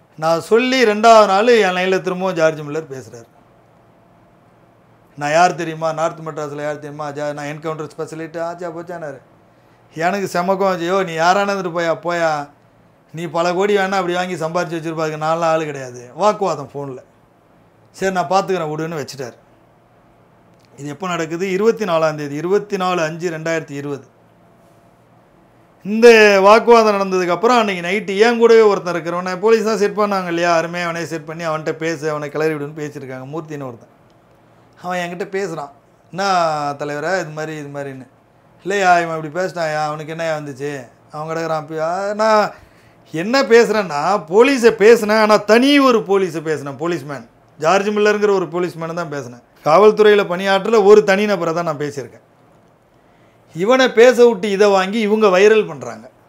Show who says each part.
Speaker 1: நான் சொல்லி 2வது நாள் என் லைனில் திரும்பவும் ஜார்ஜ் மில்லர் பேசுகிறார். நான் யார் தெரியுமா, நார்த் மெட்ராஸில் யார் தெரியுமா, நான் என்கவுண்டர் ஸ்பெஷலிஸ்ட்டு ஆச்சா போச்சானார். எனக்கு செமக்கம் ஐயோ நீ யாரானது போயா நீ பல கோடி வேணா அப்படி வாங்கி சம்பாரித்து வச்சுருப்பாங்க, நான்லாம் ஆள் கிடையாது. வாக்குவாதம் ஃபோனில். சரி நான் பார்த்துக்கிறேன் விடுன்னு வச்சுட்டார். இது எப்போ நடக்குது? 24ஆம் தேதி 24/5/2020. இந்த வாக்குவாதம் நடந்ததுக்கப்புறம் அன்றைக்கி நைட்டு ஏன் கூடவே ஒருத்தன் இருக்கிறவனை போலீஸ் தான் செட் பண்ணாங்க இல்லையா, அருமையாக அவனே செட் பண்ணி அவன்கிட்ட பேசு, அவனை கிளறி விடுன்னு பேசியிருக்காங்க. மூர்த்தின்னு ஒருத்தன் அவன் என்கிட்ட பேசுகிறான். என்ன தலைவரை இது மாதிரின்னு. இல்லையா இவன் இப்படி பேசிட்டாயா, அவனுக்கு என்னையா வந்துச்சு, அவன் கிடக்குறான். நான் என்ன பேசுகிறேன்னா போலீஸை பேசினேன், ஆனால் தனி ஒரு போலீஸை பேசினேன். போலீஸ்மேன் ஜார்ஜ் மில்லருங்கிற ஒரு போலீஸ்மேனை தான் பேசினேன். காவல்துறையில் பணியாற்றல ஒரு தனிநபரை தான் நான் பேசியிருக்கேன். இவனை பேச விட்டு இதை வாங்கி இவங்க வைரல் பண்ணுறாங்க.